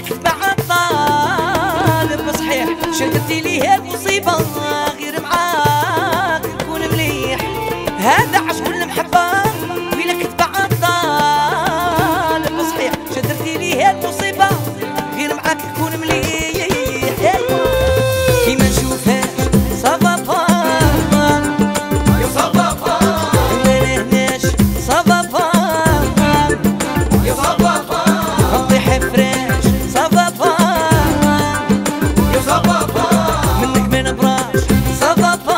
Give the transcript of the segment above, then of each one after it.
كتبع الطالب صحيح شدتي ليه المصيبة غير معاك نكون مليح هذا عشق المحبة ويلا كتبع الطالب صحيح شدتي ليه المصيبة غير معاك نكون مليح كيما نشوفهاش صافا يا صبابا ما نهناش صافا يا صبابا نطيح فراش صافا يا صبابا منك ما نبراش صافا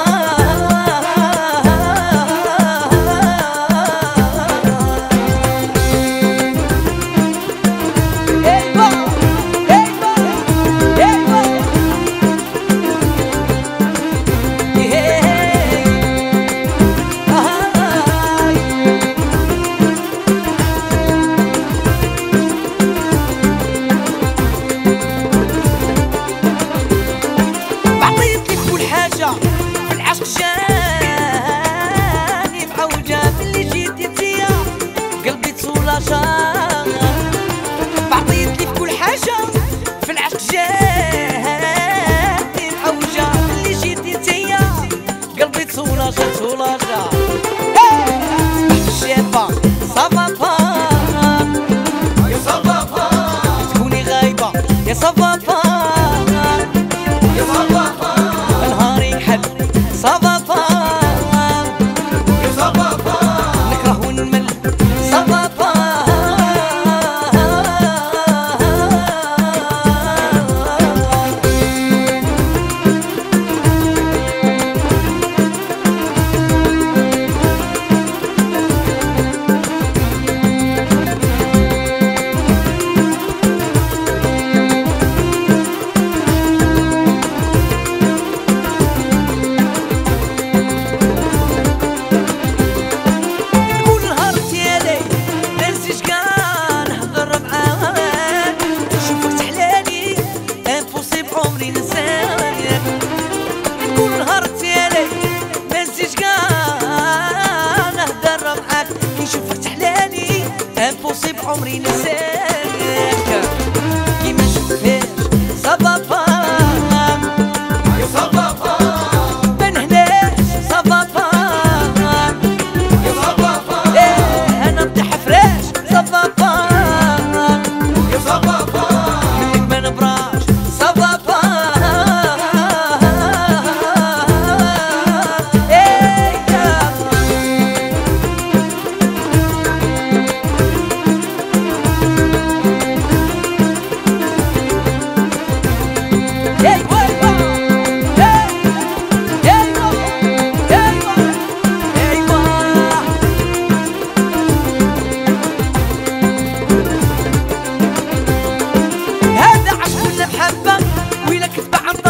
في العشق جاني معوجة ملي جيت انتيا قلبي تسولاجا بعطيت لي في كل حاجة في العشق جاني معوجة ملي جيت انتيا قلبي تسولاجا الشابة صافا يا صبابا تكوني غايبة يا صافا يا صبابا نهاري يحل صافا يا صبابا نكره ونمل صافا امبوسيبل عمري نساك كيما نشوفهاش صافا يا صبابا ما نهناش صافا يا صبابا ايه انا نطيح فراش صافا يا صبابا منك ما نبراش صافا هذا عشق المحبة ويلا كتبع